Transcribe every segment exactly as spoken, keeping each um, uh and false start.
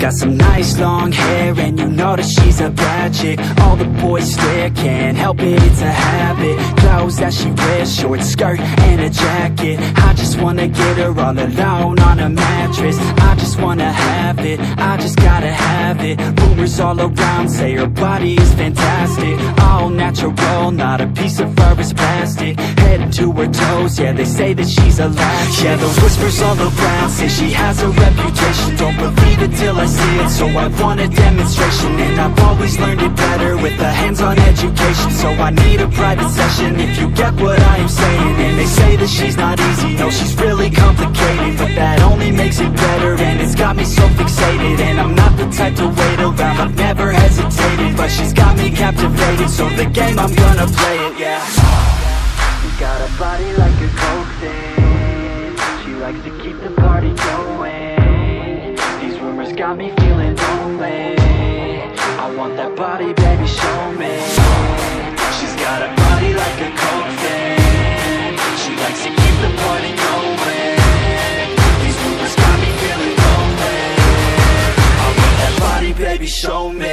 got some nice long hair, and you know that she's a bad chick. All the boys stare, can't help it, it's a habit. Clothes that she wears, short skirt and a jacket. I just wanna get her all alone on a mattress. I just wanna have it, I just gotta have it. Rumors all around say her body is fantastic. All natural, not a piece of fur is plastic. Head to her toes, yeah, they say that she's a latch. Yeah, the whispers all around say she has a reputation. Don't believe it till I see it, so I want a demonstration. And I've always learned it better with a hands-on education. So I need a private session, if you get what I am saying. And they say that she's not easy, no, she's really complicated, but that only makes it better, and it's got me so fixated. And I'm not the type to wait around, I've never hesitated, but she's got me captivated, so the game, I'm gonna play it, yeah. She got a body like a coke thing, she likes to keep the party going. These rumors got me feeling lonely, I want that body, baby, show me. She's got a body like a coke thing, she likes to keep the party going. These rumors got me feeling lonely, I want that body, baby, show me.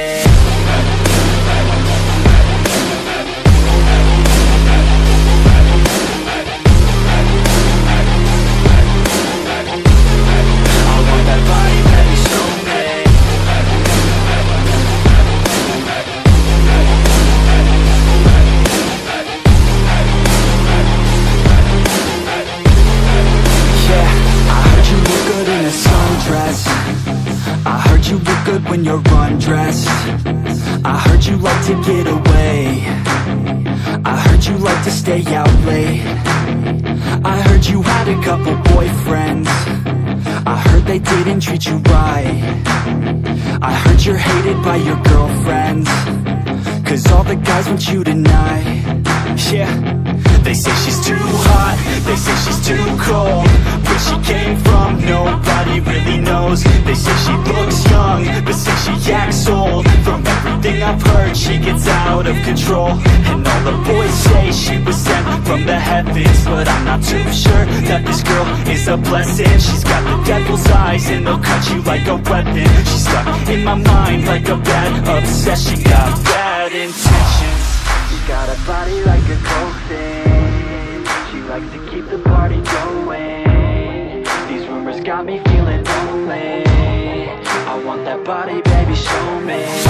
When you're undressed, I heard you like to get away, I heard you like to stay out late, I heard you had a couple boyfriends, I heard they didn't treat you right, I heard you're hated by your girlfriends, cause all the guys want you tonight. Yeah, they say she's too hot, they say she's too cold, where she came from nobody really knows. They say she looks young, but say she acts old. From everything I've heard, she gets out of control. And all the boys say she was sent from the heavens, but I'm not too sure that this girl is a blessing. She's got the devil's eyes and they'll cut you like a weapon. She's stuck in my mind like a bad obsession, got bad intentions. She got a body like a coke thing, she likes to keep the party going. These rumors got me feeling lonely, I want that body, baby, show me.